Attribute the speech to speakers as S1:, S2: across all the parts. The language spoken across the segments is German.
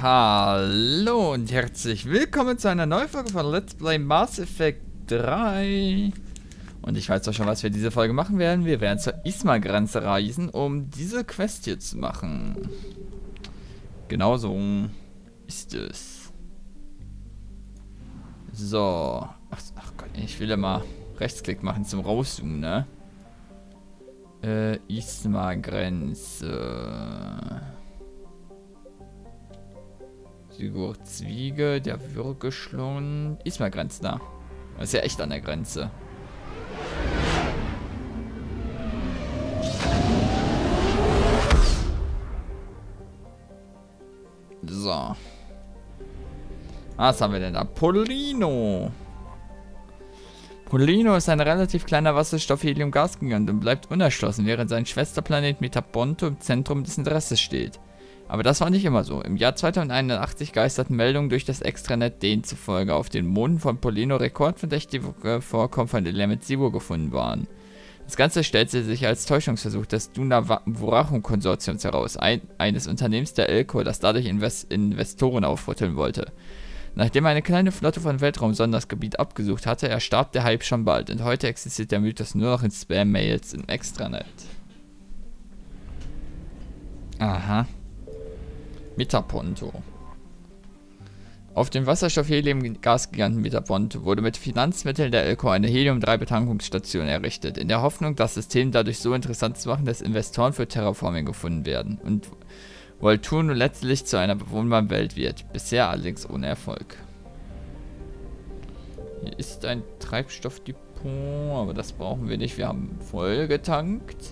S1: Hallo und herzlich willkommen zu einer neuen Folge von Let's Play Mass Effect 3. Und ich weiß doch schon, was wir diese Folge machen werden. Wir werden zur Isma-Grenze reisen, um diese Quest hier zu machen. Genauso ist es. So. Ach Gott, ich will ja mal Rechtsklick machen zum Rauszoomen, ne? Isma-Grenze. Sigurd-Zwiege, der Würgeschlund. Isma-Grenze da. Das ist ja echt an der Grenze. So. Was haben wir denn da? Polino. Polino ist ein relativ kleiner Wasserstoff-Helium-Gasgigant und bleibt unerschlossen, während sein Schwesterplanet Metaponto im Zentrum des Interesses steht. Aber das war nicht immer so. Im Jahr 2081 geisterten Meldungen durch das Extranet denen zufolge auf den Monden von Polino rekordverdächtige Vorkommen von Element Sibo gefunden waren. Das Ganze stellte sich als Täuschungsversuch des Duna-Vorachum-Konsortiums heraus, eines Unternehmens der Elcor, das dadurch Investoren aufrütteln wollte. Nachdem eine kleine Flotte von Weltraumsonden das Gebiet abgesucht hatte, erstarb der Hype schon bald und heute existiert der Mythos nur noch in Spam-Mails im Extranet. Aha. Metaponto. Auf dem Wasserstoff-Helium-Gasgiganten Metaponto wurde mit Finanzmitteln der Elcor eine Helium-3-Betankungsstation errichtet, in der Hoffnung, das System dadurch so interessant zu machen, dass Investoren für Terraforming gefunden werden und Volturno letztlich zu einer bewohnbaren Welt wird, bisher allerdings ohne Erfolg. Hier ist ein Treibstoffdepot, aber das brauchen wir nicht, wir haben voll getankt.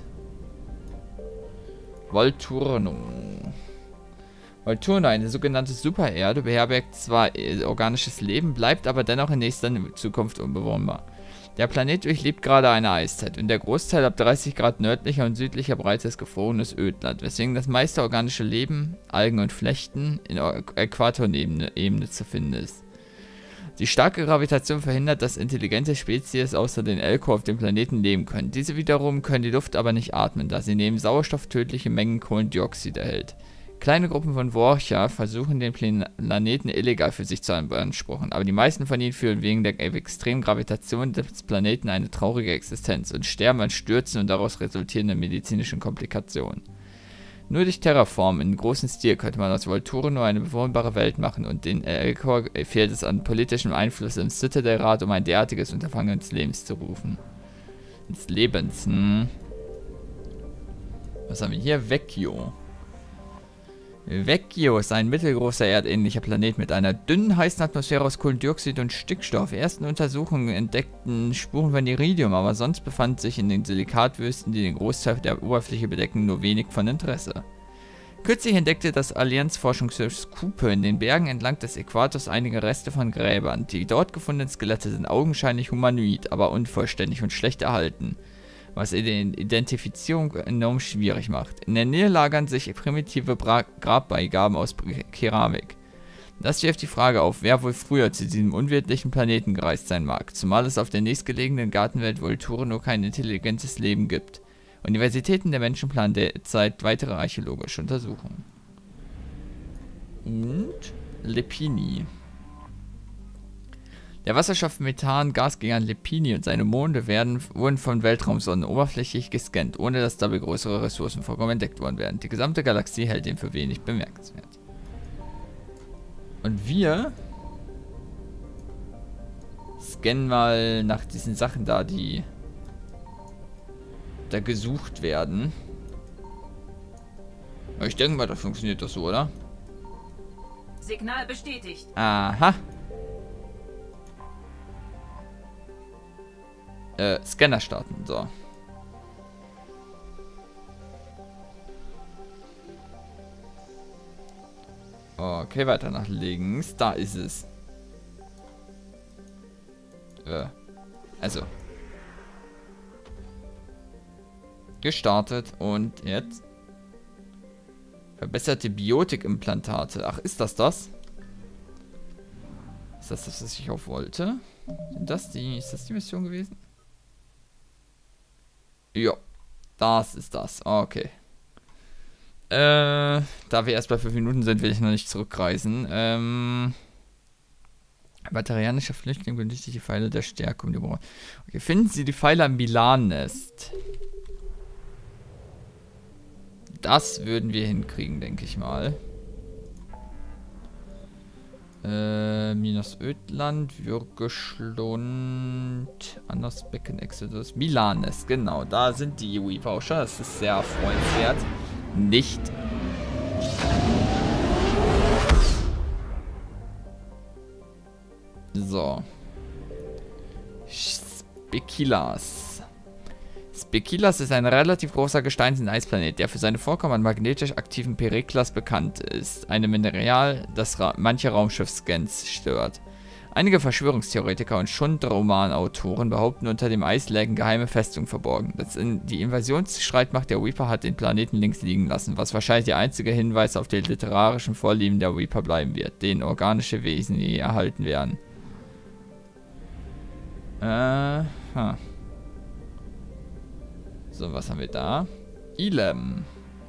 S1: Volturno. Volturno, eine sogenannte Supererde, beherbergt zwar organisches Leben, bleibt aber dennoch in nächster Zukunft unbewohnbar. Der Planet durchlebt gerade eine Eiszeit und der Großteil ab 30 Grad nördlicher und südlicher Breite ist gefrorenes Ödland, weswegen das meiste organische Leben, Algen und Flechten, in Äquatorebene zu finden ist. Die starke Gravitation verhindert, dass intelligente Spezies außer den Elcor auf dem Planeten leben können. Diese wiederum können die Luft aber nicht atmen, da sie neben Sauerstoff tödliche Mengen Kohlendioxid erhält. Kleine Gruppen von Vorcha versuchen den Planeten illegal für sich zu beanspruchen, aber die meisten von ihnen führen wegen der extremen Gravitation des Planeten eine traurige Existenz und sterben an Stürzen und daraus resultierenden medizinischen Komplikationen. Nur durch Terraform in großem Stil könnte man aus Volturno eine bewohnbare Welt machen und den Elcor fehlt es an politischem Einfluss im Citadel-Rat, um ein derartiges Unterfangen ins Lebens zu rufen. Ins Lebens, Was haben wir hier? Vecchio. Vecchio ist ein mittelgroßer erdähnlicher Planet mit einer dünnen, heißen Atmosphäre aus Kohlendioxid und Stickstoff. Ersten Untersuchungen entdeckten Spuren von Iridium, aber sonst befand sich in den Silikatwüsten, die den Großteil der Oberfläche bedecken, nur wenig von Interesse. Kürzlich entdeckte das Allianz-Forschungsschiff Kupe in den Bergen entlang des Äquators einige Reste von Gräbern. Die dort gefundenen Skelette sind augenscheinlich humanoid, aber unvollständig und schlecht erhalten, was die Identifizierung enorm schwierig macht. In der Nähe lagern sich primitive Grabbeigaben aus Keramik. Das wirft die Frage auf, wer wohl früher zu diesem unwirtlichen Planeten gereist sein mag, zumal es auf der nächstgelegenen Gartenwelt Volturno kein intelligentes Leben gibt. Universitäten der Menschen planen derzeit weitere archäologische Untersuchungen. Und Lepini. Der Wasserstoff-Methan-Gasgigant Lepini und seine Monde wurden von Weltraumsonden oberflächlich gescannt, ohne dass dabei größere Ressourcenvorkommen entdeckt worden wären. Die gesamte Galaxie hält den für wenig bemerkenswert. Und wir scannen mal nach diesen Sachen da, die da gesucht werden. Ich denke mal, das funktioniert doch so, oder?
S2: Signal bestätigt.
S1: Aha. Scanner starten, so. Okay, weiter nach links. Da ist es. Also. Gestartet und jetzt. Verbesserte Biotikimplantate. Ach, ist das das? Ist das das, was ich auch wollte? Ist das die Mission gewesen? Ja, das ist das. Okay. Da wir erst bei 5 Minuten sind, will ich noch nicht zurückreisen. Batarianischer Flüchtling benötigt die Pfeile der Stärke um die Brust. Okay, finden Sie die Pfeile am Milan-Nest. Das würden wir hinkriegen, denke ich mal. Minas Ödland, Würgeschlund, Andersbecken, Exodus, Milan-Nest. Genau, da sind die Weeper auch schon. Das ist sehr freundenswert. Nicht. So. Spekilas. Spekilas ist ein relativ großer Gesteins- und Eisplanet, der für seine Vorkommen an magnetisch aktiven Periklas bekannt ist. Ein Mineral, das manche Raumschiffscans stört. Einige Verschwörungstheoretiker und Schundroman-Autoren behaupten, unter dem Eis lägen geheime Festungen verborgen. Die Invasionsstreitmacht der Weeper hat den Planeten links liegen lassen, was wahrscheinlich der einzige Hinweis auf die literarischen Vorlieben der Weeper bleiben wird, denen organische Wesen nie erhalten werden. So, was haben wir da? Ilem.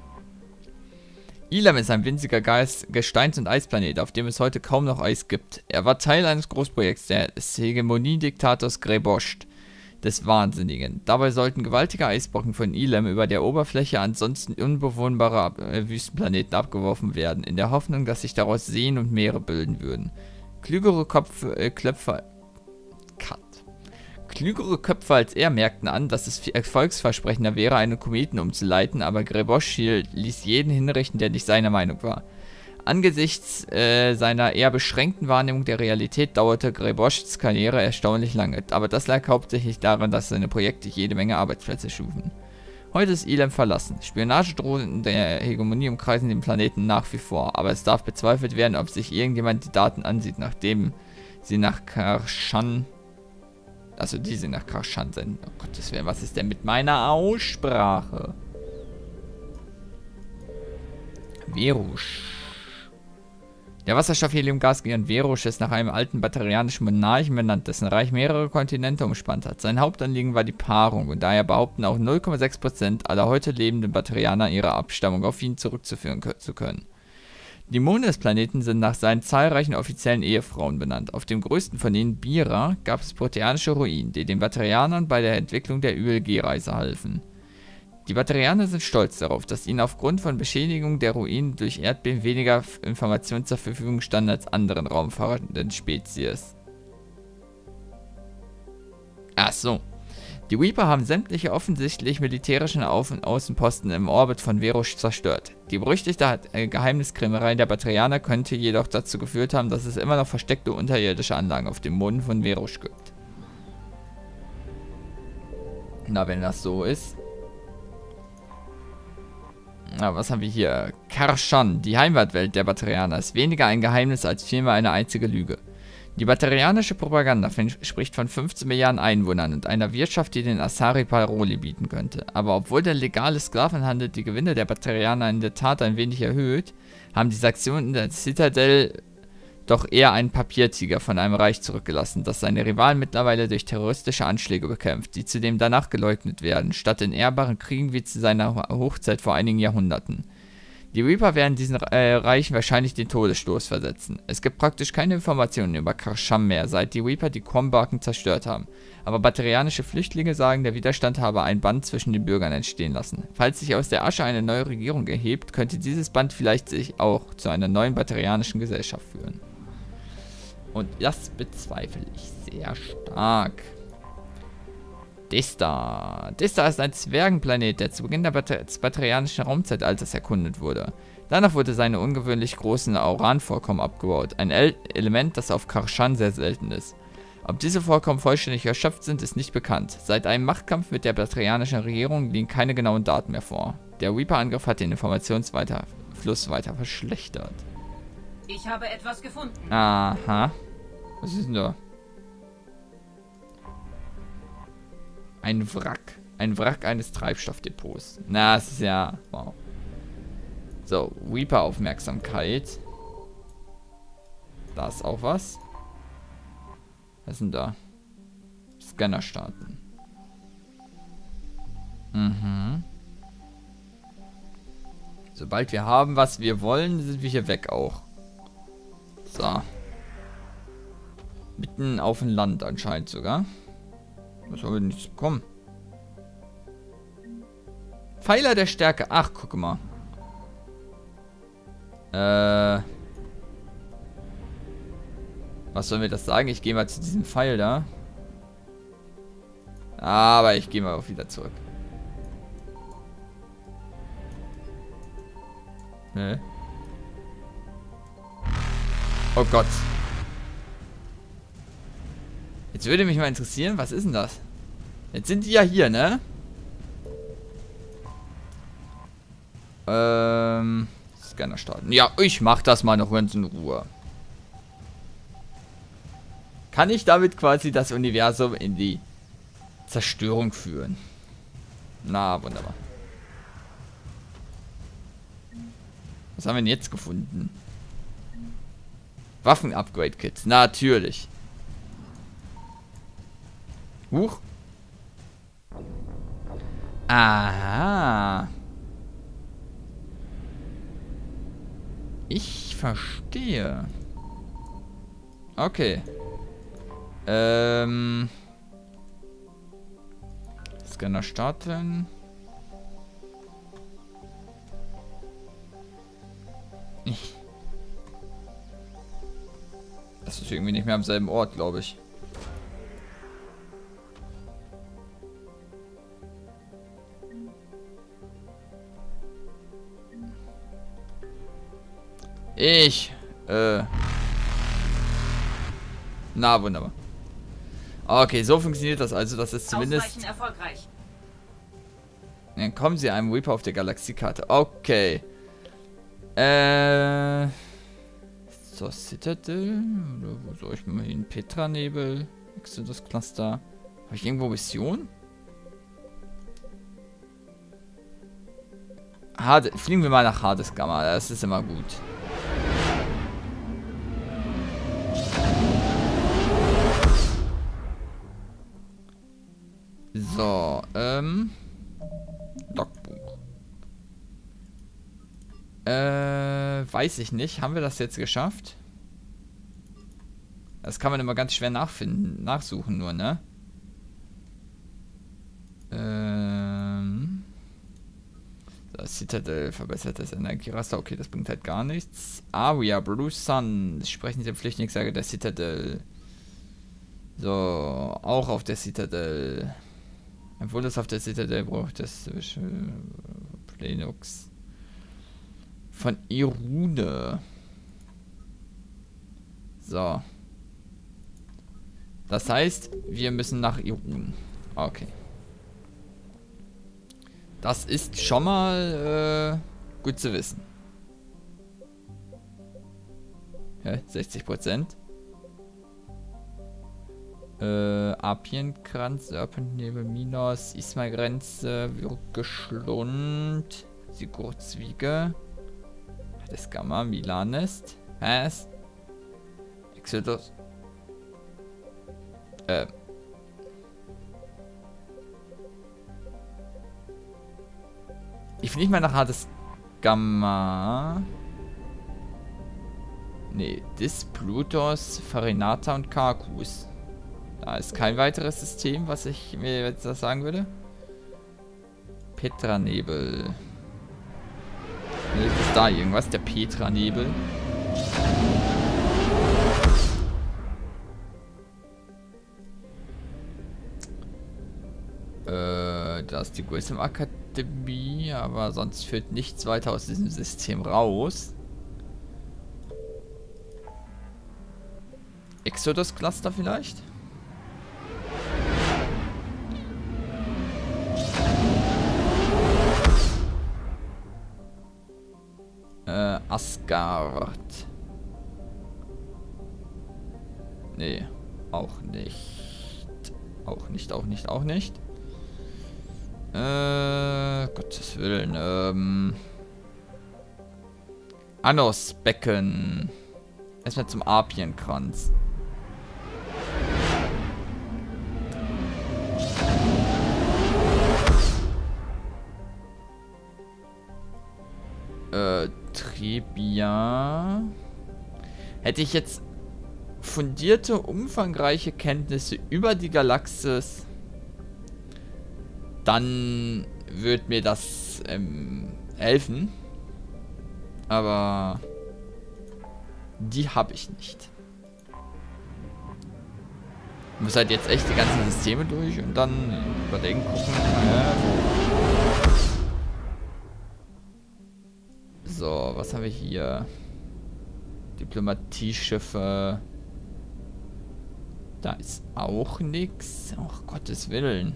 S1: Ilem ist ein winziger Gesteins- und Eisplanet, auf dem es heute kaum noch Eis gibt. Er war Teil eines Großprojekts des Hegemoniediktators Grebost, des Wahnsinnigen. Dabei sollten gewaltige Eisbrocken von Ilem über der Oberfläche ansonsten unbewohnbarer Wüstenplaneten abgeworfen werden, in der Hoffnung, dass sich daraus Seen und Meere bilden würden. Klügere Köpfe als er merkten an, dass es erfolgsversprechender wäre, einen Kometen umzuleiten, aber Grebosch ließ jeden hinrichten, der nicht seiner Meinung war. Angesichts seiner eher beschränkten Wahrnehmung der Realität dauerte Greboschs Karriere erstaunlich lange, aber das lag hauptsächlich daran, dass seine Projekte jede Menge Arbeitsplätze schufen. Heute ist Ilem verlassen. Spionagedrohungen der Hegemonie umkreisen den Planeten nach wie vor, aber es darf bezweifelt werden, ob sich irgendjemand die Daten ansieht, nachdem sie nach Karshan... Also die sie nach Karshan senden. Oh Gottes Willen, was ist denn mit meiner Aussprache? Verusch. Der Wasserstoff-Helium-Gasgigant Verusch ist nach einem alten batarianischen Monarchen benannt, dessen Reich mehrere Kontinente umspannt hat. Sein Hauptanliegen war die Paarung und daher behaupten auch 0,6% aller heute lebenden Batarianer ihre Abstammung auf ihn zurückzuführen zu können. Die Monde des Planeten sind nach seinen zahlreichen offiziellen Ehefrauen benannt. Auf dem größten von ihnen, Bira, gab es proteanische Ruinen, die den Batarianern bei der Entwicklung der YG-Reise halfen. Die Batarianer sind stolz darauf, dass ihnen aufgrund von Beschädigung der Ruinen durch Erdbeben weniger Informationen zur Verfügung standen als anderen raumfahrenden Spezies. Ach so. Die Weeper haben sämtliche offensichtlich militärischen und Außenposten im Orbit von Verusch zerstört. Die berüchtigte Geheimniskrämerei der Batarianer könnte jedoch dazu geführt haben, dass es immer noch versteckte unterirdische Anlagen auf dem Monden von Verusch gibt. Na, wenn das so ist. Na, was haben wir hier? Karshan, die Heimatwelt der Batarianer, ist weniger ein Geheimnis als vielmehr eine einzige Lüge. Die batarianische Propaganda spricht von 15 Milliarden Einwohnern und einer Wirtschaft, die den Asari Paroli bieten könnte. Aber obwohl der legale Sklavenhandel die Gewinne der Batarianer in der Tat ein wenig erhöht, haben die Sanktionen der Citadel doch eher einen Papiertiger von einem Reich zurückgelassen, das seine Rivalen mittlerweile durch terroristische Anschläge bekämpft, die zudem danach geleugnet werden, statt in ehrbaren Kriegen wie zu seiner Hochzeit vor einigen Jahrhunderten. Die Reaper werden diesen Reichen wahrscheinlich den Todesstoß versetzen. Es gibt praktisch keine Informationen über Karshan mehr, seit die Reaper die Krombarken zerstört haben. Aber batarianische Flüchtlinge sagen, der Widerstand habe ein Band zwischen den Bürgern entstehen lassen. Falls sich aus der Asche eine neue Regierung erhebt, könnte dieses Band vielleicht sich auch zu einer neuen batarianischen Gesellschaft führen. Und das bezweifle ich sehr stark. Dista. Dista ist ein Zwergenplanet, der zu Beginn des batarianischen Raumzeitalters erkundet wurde. Danach wurde seine ungewöhnlich großen Uranvorkommen abgebaut, ein Element, das auf Karshan sehr selten ist. Ob diese Vorkommen vollständig erschöpft sind, ist nicht bekannt. Seit einem Machtkampf mit der batarianischen Regierung liegen keine genauen Daten mehr vor. Der Reaper-Angriff hat den Informationsfluss weiter verschlechtert.
S2: Ich habe etwas gefunden.
S1: Aha. Was ist denn da? Ein Wrack. Ein Wrack eines Treibstoffdepots. Na, das ist ja... Wow. So, Reaper-Aufmerksamkeit. Da ist auch was. Was ist denn da? Scanner starten. Mhm. Sobald wir haben, was wir wollen, sind wir hier weg auch. So. Mitten auf dem Land anscheinend sogar. Was haben wir denn nicht bekommen? Pfeiler der Stärke. Ach, guck mal. Was soll mir das sagen? Ich gehe mal zu diesem Pfeil da. Aber ich gehe mal auch wieder zurück. Ne? Oh Gott. Jetzt würde mich mal interessieren, was ist denn das? Jetzt sind die ja hier, ne? Scanner starten. Ja, ich mach das mal noch ganz in Ruhe. Kann ich damit quasi das Universum in die Zerstörung führen? Na, wunderbar. Was haben wir denn jetzt gefunden? Waffen-Upgrade-Kits. Natürlich. Huch. Aha. Ich verstehe. Okay. Scanner starten. Das ist irgendwie nicht mehr am selben Ort, glaube ich. Na, wunderbar. Okay, so funktioniert das also. Das ist zumindest...
S2: erfolgreich.
S1: Dann kommen sie einem Reaper auf der Galaxiekarte. Okay. So, Citadel. Oder wo soll ich mal hin? Petra-Nebel. Exodus Cluster. Habe ich irgendwo Mission? Fliegen wir mal nach Hades Gamma. Das ist immer gut. So, Logbuch. Weiß ich nicht. Haben wir das jetzt geschafft? Das kann man immer ganz schwer nachsuchen nur, ne? Das Citadel verbessert das Energieraster. Okay, das bringt halt gar nichts. Aria, Blue Sun. Sprechen Sie Pflicht, ich sage der Citadel. So, auch auf der Citadel. Obwohl es auf der Citadel braucht, das Plenux. Von Irune. So. Das heißt, wir müssen nach Irune. Okay. Das ist schon mal gut zu wissen. Hä? 60%. Apienkranz, Serpentnebel, Minos, Isma-Grenze, Würgeschlund, Sigurzwiege, das Gamma, Milanest, Has, Exodus, ich will nicht mal nach Hades Gamma. Nee, Dis, Plutos, Farinata und Karkus. Da ist kein weiteres System, was ich mir jetzt das sagen würde. Petra-Nebel. Ist da irgendwas? Der Petra-Nebel. Da ist die Wisdom Akademie, aber sonst führt nichts weiter aus diesem System raus. Exodus Cluster vielleicht? Asgard. Nee, auch nicht. Auch nicht, auch nicht, auch nicht. Gottes Willen, Anosbecken. Erstmal zum Apienkranz. Trebia. Hätte ich jetzt fundierte, umfangreiche Kenntnisse über die Galaxis, dann würde mir das helfen. Aber die habe ich nicht. Ich muss halt jetzt echt die ganzen Systeme durch und dann überlegen, gucken. So, was haben wir hier? Diplomatieschiffe. Da ist auch nichts. Ach, Gottes Willen.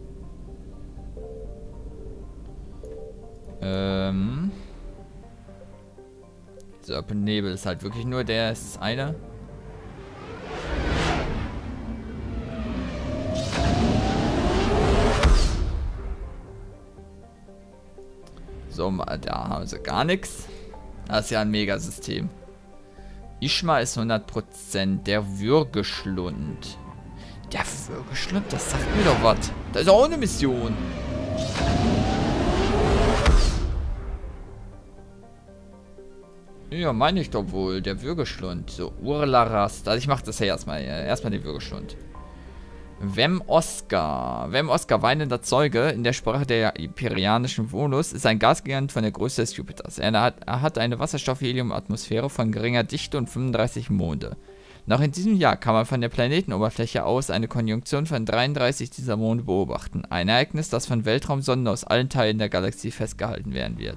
S1: Serpent-Nebel ist halt wirklich nur der ist eine. So, da haben sie gar nichts. Das ist ja ein Megasystem. Ishma ist 100%. Der Würgeschlund. Der Würgeschlund, das sagt mir doch was. Das ist auch eine Mission. Ja, meine ich doch wohl. Der Würgeschlund. So, Urlarast. Also ich mache das ja erstmal. Erstmal den Würgeschlund. Vem Oscar, weinender Zeuge, in der Sprache der imperianischen Volus, ist ein Gasgigant von der Größe des Jupiters. Er hat eine Wasserstoff-Helium-Atmosphäre von geringer Dichte und 35 Monde. Noch in diesem Jahr kann man von der Planetenoberfläche aus eine Konjunktion von 33 dieser Monde beobachten. Ein Ereignis, das von Weltraumsonden aus allen Teilen der Galaxie festgehalten werden wird.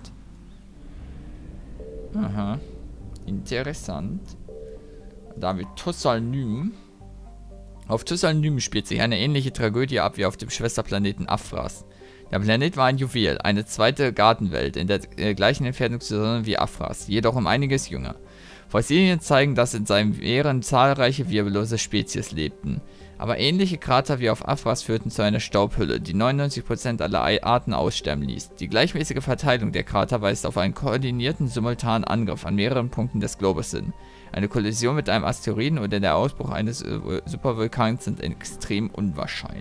S1: Aha. Interessant. Da haben wir Tussalnym. Auf Tussalnym spielt sich eine ähnliche Tragödie ab wie auf dem Schwesterplaneten Afras. Der Planet war ein Juwel, eine zweite Gartenwelt in der gleichen Entfernung zur Sonne wie Afras, jedoch um einiges jünger. Fossilien zeigen, dass in seinen Meeren zahlreiche wirbellose Spezies lebten. Aber ähnliche Krater wie auf Afras führten zu einer Staubhülle, die 99% aller Arten aussterben ließ. Die gleichmäßige Verteilung der Krater weist auf einen koordinierten, simultanen Angriff an mehreren Punkten des Globus hin. Eine Kollision mit einem Asteroiden oder der Ausbruch eines Supervulkans sind extrem unwahrscheinlich.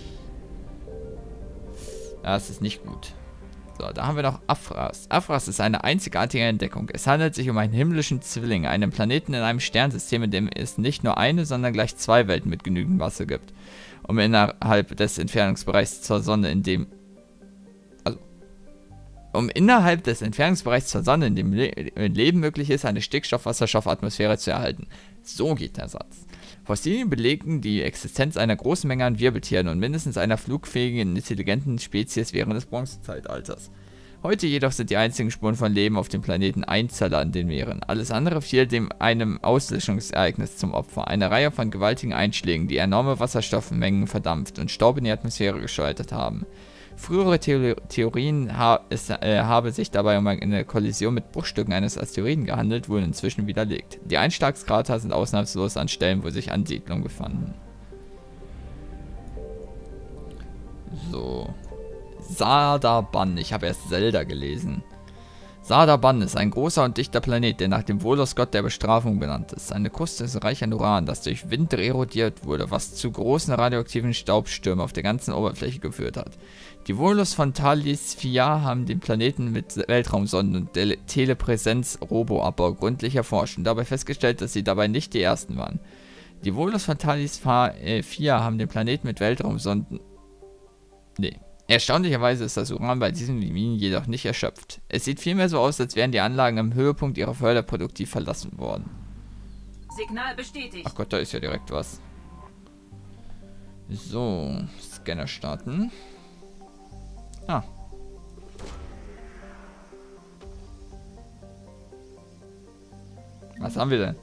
S1: Das ist nicht gut. So, da haben wir noch Afras. Afras ist eine einzigartige Entdeckung. Es handelt sich um einen himmlischen Zwilling, einen Planeten in einem Sternsystem, in dem es nicht nur eine, sondern gleich zwei Welten mit genügend Masse gibt. Um innerhalb des Entfernungsbereichs zur Sonne, in dem Leben möglich ist, eine Stickstoff-Wasserstoff-Atmosphäre zu erhalten. So geht der Satz. Fossilien belegen die Existenz einer großen Menge an Wirbeltieren und mindestens einer flugfähigen, intelligenten Spezies während des Bronzezeitalters. Heute jedoch sind die einzigen Spuren von Leben auf dem Planeten Einzeller in den Meeren. Alles andere fiel einem Auslöschungsereignis zum Opfer. Eine Reihe von gewaltigen Einschlägen, die enorme Wasserstoffmengen verdampft und Staub in die Atmosphäre geschleudert haben. Frühere Theorien, es habe sich dabei um eine Kollision mit Bruchstücken eines Asteroiden gehandelt, wurden inzwischen widerlegt. Die Einschlagskrater sind ausnahmslos an Stellen, wo sich Ansiedlungen befanden. So. Sardaban. Ich habe erst Zelda gelesen. Sardaban ist ein großer und dichter Planet, der nach dem Volos-Gott der Bestrafung benannt ist. Seine Kruste ist reich an Uran, das durch Wind erodiert wurde, was zu großen radioaktiven Staubstürmen auf der ganzen Oberfläche geführt hat. Die Volos von Talis 4 haben den Planeten mit Weltraumsonden und Telepräsenz-Roboabbau gründlich erforscht und dabei festgestellt, dass sie dabei nicht die ersten waren. Die Volos von Talis 4 haben den Planeten mit Weltraumsonden... Erstaunlicherweise ist das Uran bei diesen Minen jedoch nicht erschöpft. Es sieht vielmehr so aus, als wären die Anlagen am Höhepunkt ihrer Förderproduktiv verlassen worden.
S2: Signal bestätigt.
S1: Ach Gott, da ist ja direkt was. So, Scanner starten. Ah. Was haben wir denn?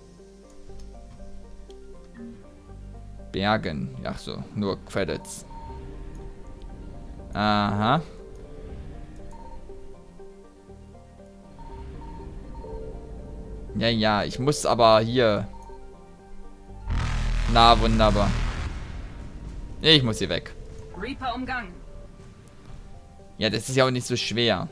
S1: Bergen. Ach so, nur Credits. Aha. Ja, ich muss aber hier... Na, wunderbar. Ich muss hier weg.
S2: Reaper umgangen.
S1: Ja, das ist ja auch nicht so schwer.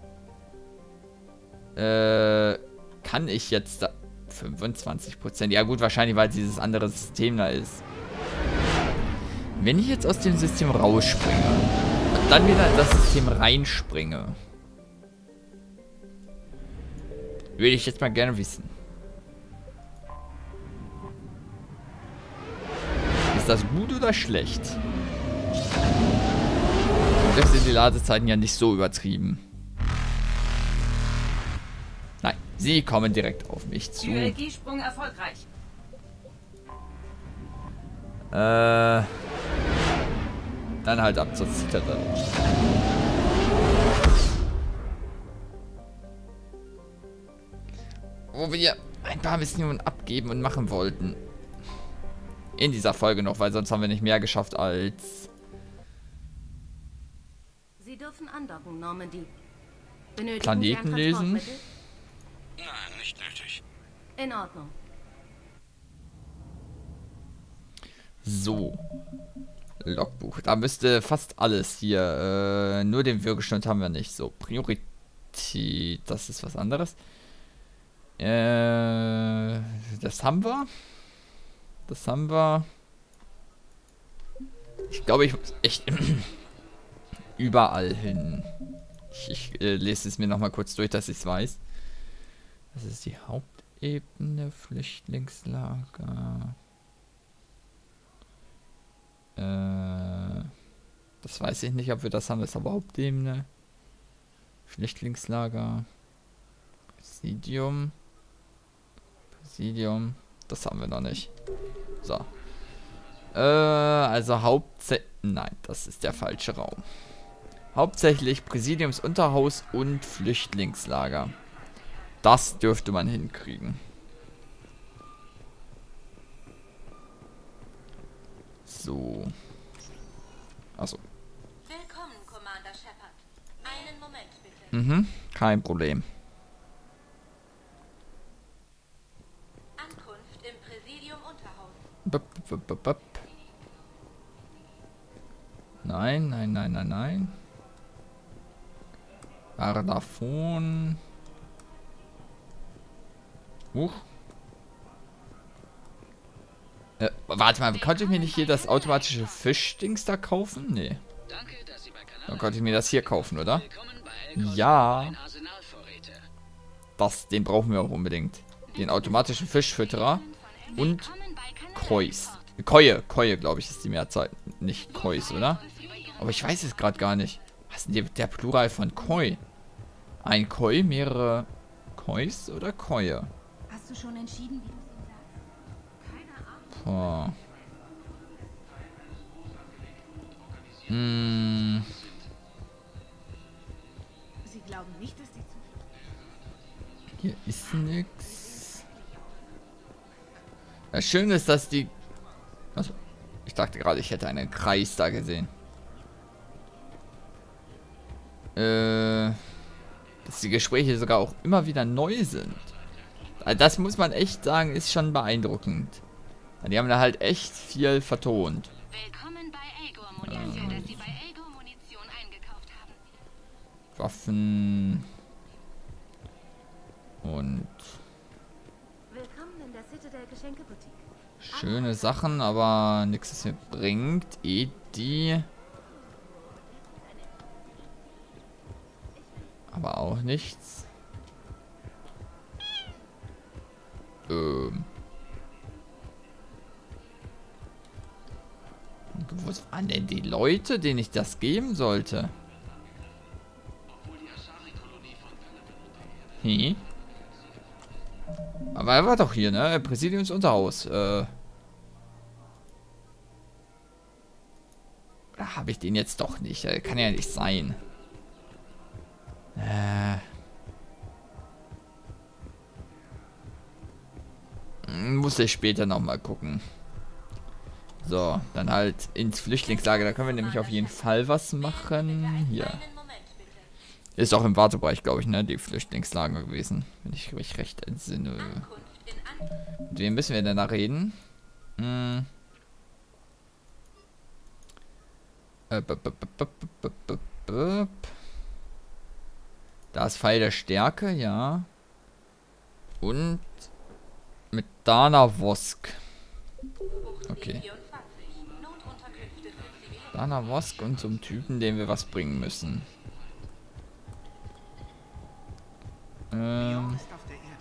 S1: Kann ich jetzt da... 25%. Ja gut, wahrscheinlich, weil dieses andere System da ist. Wenn ich jetzt aus dem System rausspringe und dann wieder in das System reinspringe, Will ich jetzt mal gerne wissen. Ist das gut oder schlecht? Das sind die Ladezeiten ja nicht so übertrieben. Nein, sie kommen direkt auf mich zu.
S2: Synergiesprung erfolgreich.
S1: Dann halt ab zur Zitadelle. Wo wir ein paar Missionen abgeben und machen wollten. In dieser Folge noch, weil sonst haben wir nicht mehr geschafft als...
S3: Sie dürfen andocken, Normandy. Benötigen
S1: Planeten
S3: Sie ein
S1: lesen?
S3: Transportmittel?
S4: Nein, nicht nötig.
S3: In Ordnung.
S1: So. Logbuch. Da müsste fast alles hier. Nur den Würgeschnitt haben wir nicht. So, Priorität. Das ist was anderes. Das haben wir. Das haben wir. Ich glaube, ich muss echt überall hin. Ich lese es mir nochmal kurz durch, dass ich es weiß. Das ist die Hauptebene, Flüchtlingslager. Das weiß ich nicht, ob wir das haben. Das ist aber Hauptebene. Flüchtlingslager. Präsidium. Das haben wir noch nicht. So. Also hauptsächlich... Nein, das ist der falsche Raum. Hauptsächlich Präsidiumsunterhaus und Flüchtlingslager. Das dürfte man hinkriegen. So. Achso.
S3: Willkommen, Commander Shepard. Einen Moment, bitte.
S1: Mhm, kein Problem.
S3: Ankunft im Präsidium-Unterhaus.
S1: Bup. Nein. Ardafon. Warte mal, konnte ich mir nicht hier das automatische Fischdings da kaufen? Nee. Dann konnte ich mir das hier kaufen, oder? Ja. Den brauchen wir auch unbedingt. Den automatischen Fischfütterer. Und Koie, glaube ich, ist die Mehrzahl. Nicht Kois, oder? Aber ich weiß es gerade gar nicht. Was ist denn der Plural von Koi? Ein Koi, mehrere Kois oder Koie?
S3: Hast du schon entschieden, wie du es ihm sagst? Keine Ahnung. Sie glauben nicht, dass die
S1: Hier ist nix. Das Schöne ist, dass die... Also, ich dachte gerade, ich hätte einen Kreis da gesehen. Dass die Gespräche sogar auch immer wieder neu sind. Das muss man echt sagen, ist schon beeindruckend. Die haben da halt echt viel vertont.
S3: Willkommen bei Aegor Munition. Schön, dass Sie bei Aegor Munition eingekauft haben.
S1: Waffen. Und
S3: Willkommen in der Citadel Geschenkeboutique.
S1: schöne Sachen, aber nichts, was mir bringt. Die. Aber auch nichts. Wo waren denn die Leute, denen ich das geben sollte? Aber er war doch hier, ne? Präsidiumsunterhaus. Da habe ich den jetzt doch nicht. Kann ja nicht sein. Muss ich später nochmal gucken. So, dann halt ins Flüchtlingslager. Da können wir nämlich auf jeden Fall was machen. Hier. Ist auch im Wartebereich, glaube ich, ne? Die Flüchtlingslager gewesen. Wenn ich mich recht entsinne. Mit wem müssen wir denn da reden? Da ist Pfeil der Stärke, ja. Und mit Dana Vosk. Okay. Dana Vosk und so einem Typen, dem wir was bringen müssen.
S4: Leon ist auf der Erde.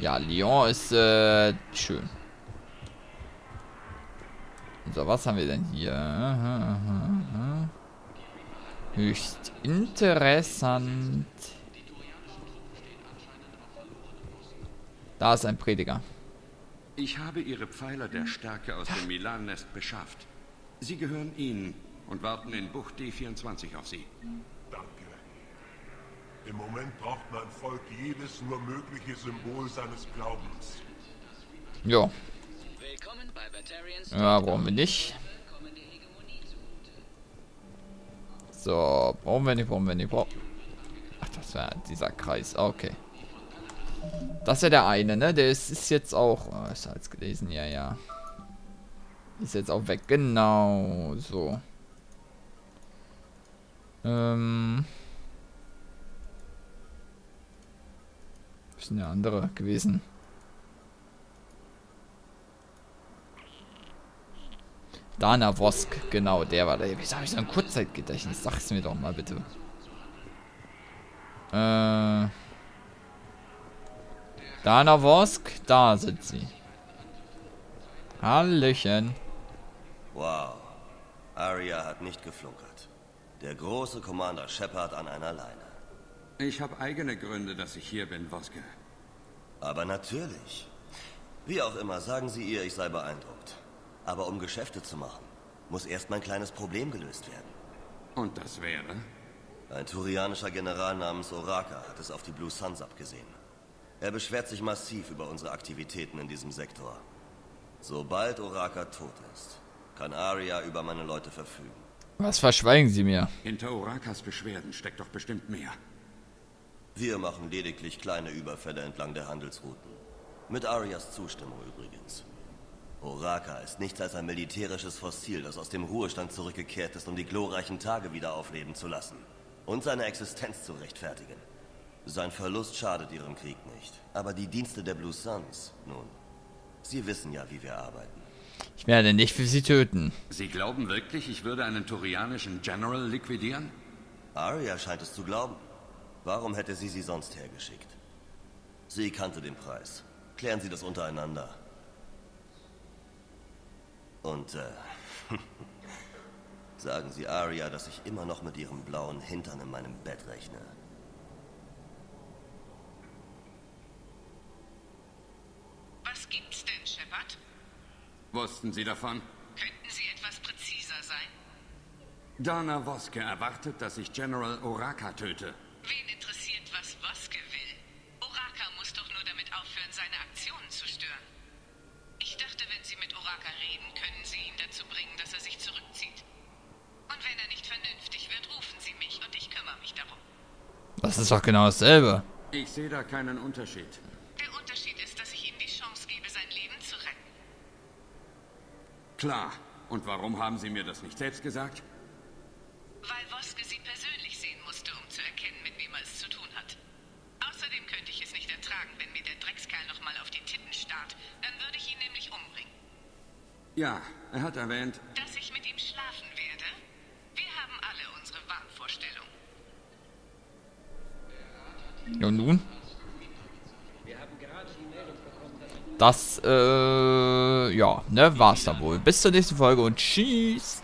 S1: Ja, Lyon ist schön. So, was haben wir denn hier? Höchst interessant. Da ist ein Prediger.
S4: Ich habe Ihre Pfeiler der Stärke aus dem Milan-Nest beschafft. Sie gehören Ihnen und warten in Bucht D24 auf Sie.
S5: Danke. Im Moment braucht mein Volk jedes nur mögliche Symbol seines Glaubens.
S1: Jo.
S6: Willkommen bei Batarians.
S1: Ja, brauchen wir nicht. So, brauchen wir nicht. Ach, das war dieser Kreis. Okay. Das ist ja der eine, ne? Der ist jetzt auch... Oh, ist alles gelesen, ja. Ist jetzt auch weg. Genau, so. Ist eine andere gewesen. Dana Vosk, genau, der war der. Wieso habe ich so ein Kurzzeitgedächtnis? Sag's mir doch mal bitte. Dana Vosk, da sind sie. Hallöchen.
S7: Wow. Arya hat nicht geflunkert. Der große Commander Shepard an einer Leine.
S4: Ich habe eigene Gründe, dass ich hier bin, Voske.
S7: Aber natürlich. Wie auch immer, sagen Sie ihr, ich sei beeindruckt. Aber um Geschäfte zu machen, muss erst mein kleines Problem gelöst werden.
S4: Und das wäre?
S7: Ein turianischer General namens Oraka hat es auf die Blue Suns abgesehen. Er beschwert sich massiv über unsere Aktivitäten in diesem Sektor. Sobald Oraka tot ist, kann Arya über meine Leute verfügen.
S1: Was verschweigen Sie mir?
S4: Hinter Orakas Beschwerden steckt doch bestimmt mehr.
S7: Wir machen lediglich kleine Überfälle entlang der Handelsrouten. Mit Aryas Zustimmung übrigens. Oraka ist nichts als ein militärisches Fossil, das aus dem Ruhestand zurückgekehrt ist, um die glorreichen Tage wieder aufleben zu lassen. Und seine Existenz zu rechtfertigen. Sein Verlust schadet ihrem Krieg nicht. Aber die Dienste der Blue Suns, nun, sie wissen ja, wie wir arbeiten.
S1: Ich werde nicht für Sie töten.
S4: Sie glauben wirklich, ich würde einen turianischen General liquidieren?
S7: Arya scheint es zu glauben. Warum hätte sie sonst hergeschickt? Sie kannte den Preis. Klären Sie das untereinander. Und, sagen Sie Arya, dass ich immer noch mit ihrem blauen Hintern in meinem Bett rechne.
S3: Was gibt's denn, Shepard?
S4: Wussten Sie davon?
S3: Könnten Sie etwas präziser sein?
S4: Dana Voske erwartet, dass ich General Oraka töte.
S3: Wen interessiert, was Voske will? Oraka muss doch nur damit aufhören, seine Aktionen zu stören. Ich dachte, wenn Sie mit Oraka reden, können Sie ihn dazu bringen, dass er sich zurückzieht. Und wenn er nicht vernünftig wird, rufen Sie mich und ich kümmere mich darum.
S1: Das ist doch genau dasselbe.
S4: Ich sehe da keinen Unterschied.
S3: Der Unterschied ist, dass ich ihm die Chance gebe, sein Leben zu retten.
S4: Klar. Und warum haben Sie mir das nicht selbst gesagt?
S3: Weil Voske Sie persönlich sehen musste, um zu erkennen, mit wem er es zu tun hat. Außerdem könnte ich es nicht ertragen, wenn mir der Dreckskerl nochmal auf die Titten starrt. Dann würde ich ihn nämlich umbringen.
S4: Ja, er hat erwähnt.
S3: Dass ich mit ihm schlafen werde? Wir haben alle unsere Wahnvorstellung.
S1: Ja, und nun? Das, ja, ne, war's dann wohl. Bis zur nächsten Folge und tschüss.